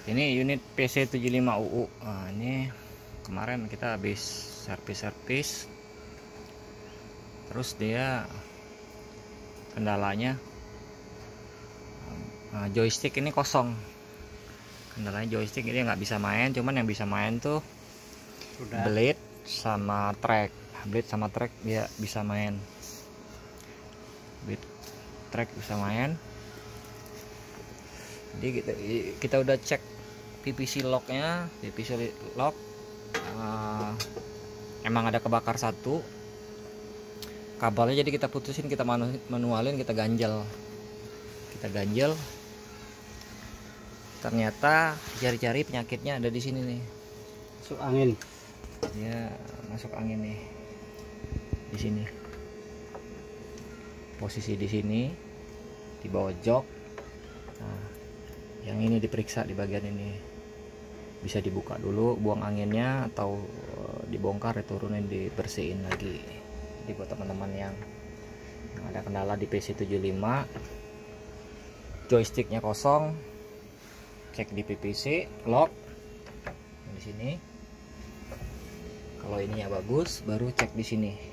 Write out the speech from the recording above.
Ini unit PC75UU. Nah, ini kemarin kita habis servis. Terus dia kendalanya joystick ini kosong. Kendalanya joystick ini nggak bisa main, cuman yang bisa main tuh blade sama track. Blade sama track dia bisa main. Blade track bisa main. Jadi kita udah cek PVC locknya, PVC lock emang ada kebakar satu kabelnya, jadi kita putusin, kita manualin, kita ganjel, ternyata cari-cari penyakitnya ada di sini nih, masuk angin. Ya masuk angin nih, di sini, posisi di sini, di bawah jok. Nah, yang ini diperiksa di bagian ini, bisa dibuka dulu, buang anginnya, atau dibongkar, diturunin, dibersihin lagi. Jadi buat teman-teman yang ada kendala di PC75, joysticknya kosong, cek di PVC lock di sini. Kalau ininya bagus, baru cek di sini.